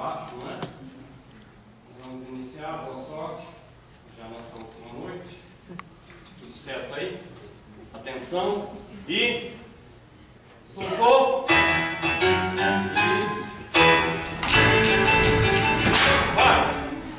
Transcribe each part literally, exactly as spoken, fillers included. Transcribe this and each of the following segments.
acho, né? Vamos iniciar, boa sorte. Já nossa última noite. Tudo certo aí? Atenção e... socorro! Isso. Vai!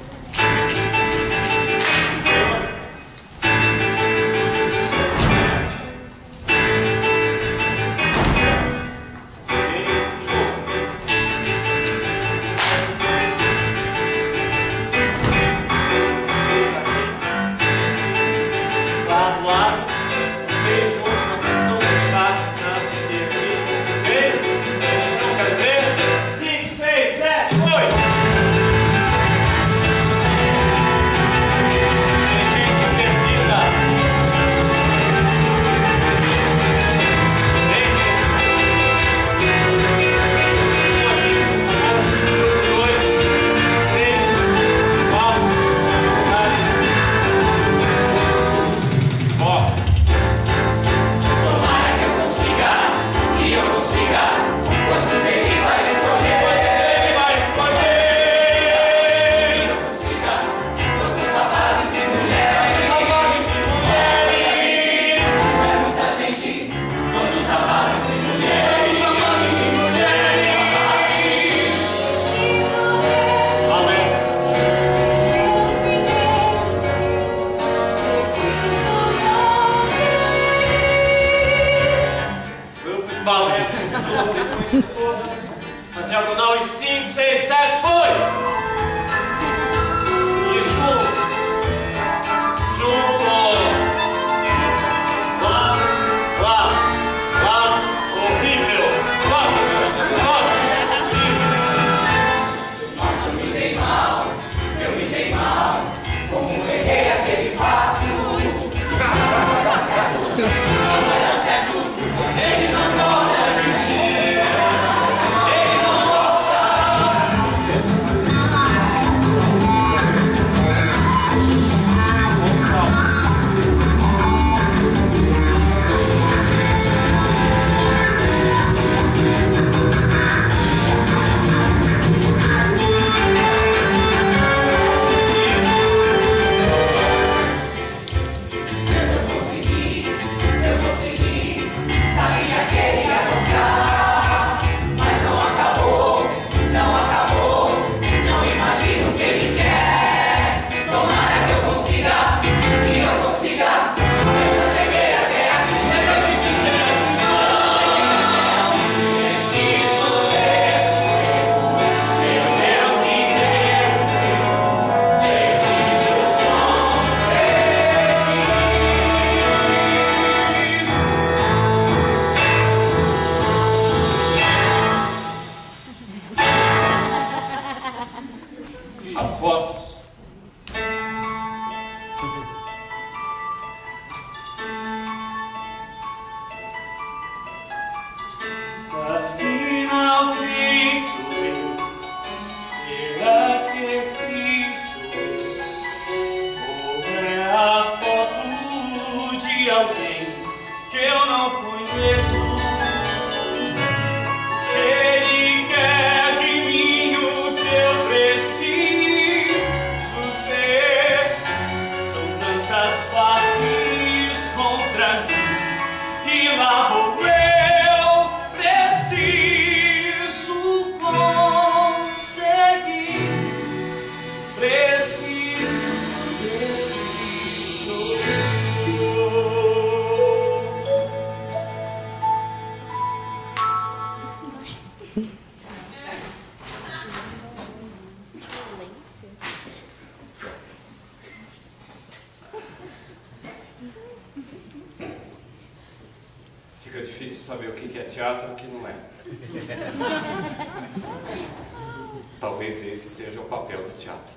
Talvez esse seja o papel do teatro.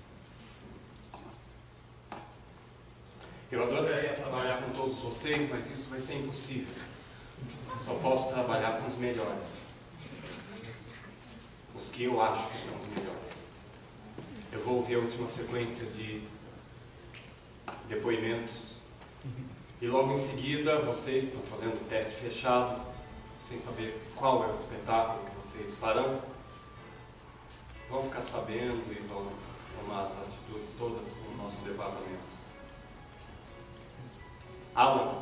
Eu adoraria trabalhar com todos vocês, mas isso vai ser impossível. Só posso trabalhar com os melhores. Os que eu acho que são os melhores. Eu vou ouvir a última sequência de depoimentos. E logo em seguida, vocês estão fazendo o teste fechado, sem saber qual é o espetáculo que vocês farão. vão ficar sabendo e vão tomar as atitudes todas com o nosso departamento. Alan.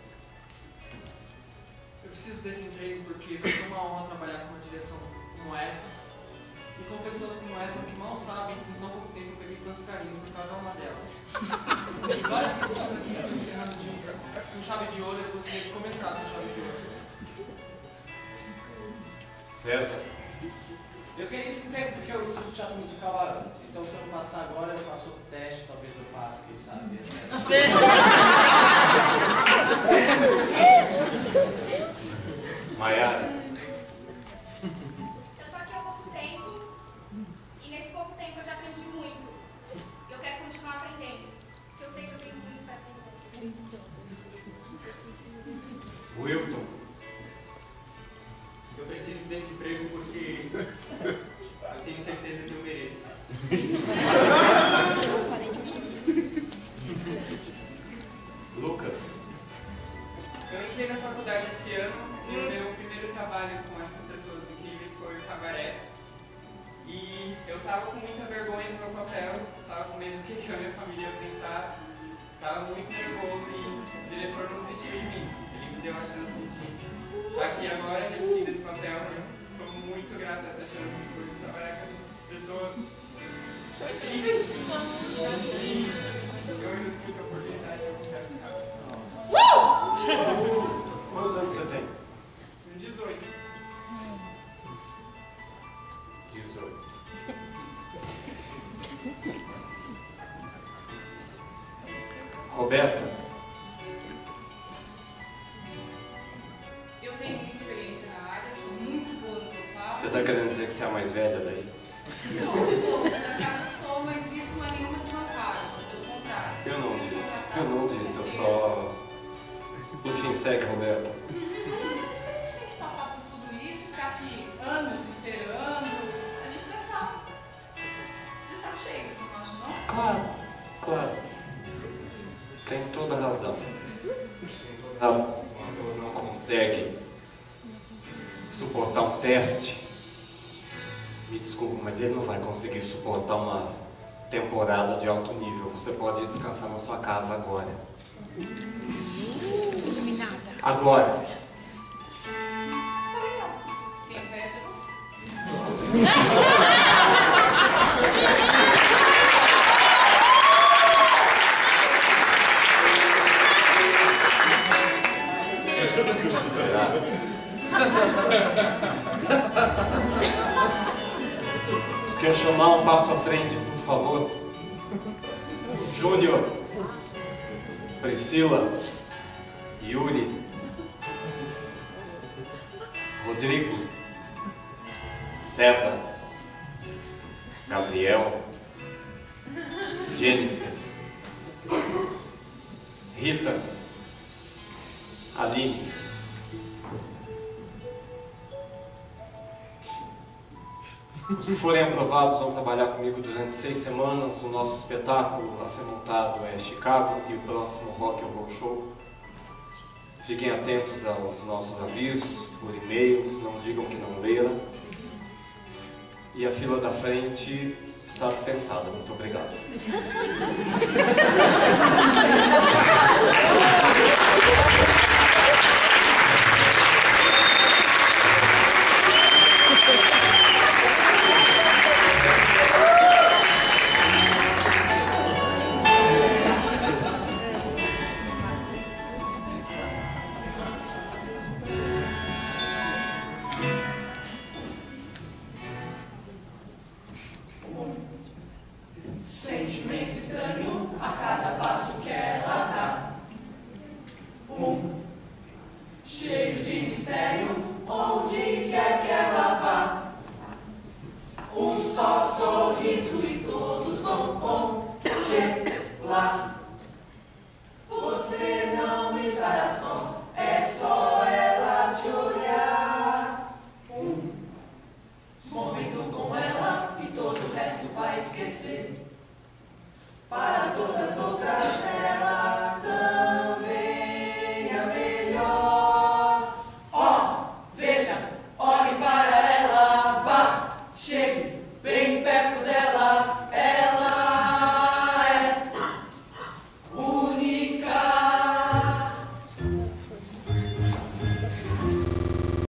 Eu preciso desse emprego porque vai ser uma honra trabalhar com uma direção como essa e com pessoas como essa que mal sabem que em tão pouco tempo eu peguei tanto carinho por cada uma delas. E várias pessoas aqui estão encerrando de, com chave de ouro e eu gostaria de começar com chave de ouro. César. Eu queria esse emprego porque eu estudo teatro musical há anos. Então, se eu não passar agora, eu faço outro teste, talvez eu passe, quem sabe. Maiara. Eu tô aqui há pouco tempo e nesse pouco tempo eu já aprendi muito. Eu quero continuar aprendendo, porque eu sei que eu tenho muito para aprender. Wilton. Eu preciso desse emprego porque eu tenho certeza que eu mereço. Lucas. Eu entrei na faculdade esse ano e o meu primeiro trabalho com essas pessoas incríveis foi o cabaré. E eu tava com muita vergonha no meu papel, tava com medo do que a minha família ia pensar, tava muito nervoso e o diretor não desistiu de mim. Ele me deu a chance de estar aqui agora repetindo esse papel. Eu sou muito grato a essa chance por trabalhar com essas pessoas incríveis. E eu mereço muita oportunidade de eu quero ficar. Quantos anos você tem? dezoito. dezoito. Roberta. Eu tenho muita experiência na área, sou muito boa no que eu faço. Você está querendo dizer que você é a mais velha daí? Sou, sou, por acaso sou, mas isso não é nenhuma desvantagem, pelo contrário. Eu Se não você me disse. contratar, Eu não com disse, eu certeza. só... Enfim, segue, Roberta. A gente tem que passar por tudo isso, ficar aqui anos esperando. A gente deve estar de saco cheio, você não acha, não? Claro, claro. Tem toda a razão. Tem toda a razão. Se um ator não consegue suportar um teste, me desculpa, mas ele não vai conseguir suportar uma temporada de alto nível. Você pode descansar na sua casa agora. Agora. Quem perde é você. Será? Você quer chamar um passo à frente, por favor? Júnior, Priscila, Yuri, Rodrigo, César, Gabriel, Jennifer, Rita, Aline. Se forem aprovados, vão trabalhar comigo durante seis semanas. O nosso espetáculo a ser montado é Chicago e o próximo Rock and Roll Show. Fiquem atentos aos nossos avisos por e-mails, não digam que não leram. E a fila da frente está dispensada. Muito obrigado. Sentimento estranho a cada passo que ela dá. Um cheio de mistério, onde quer que ela vá. Um só sorriso e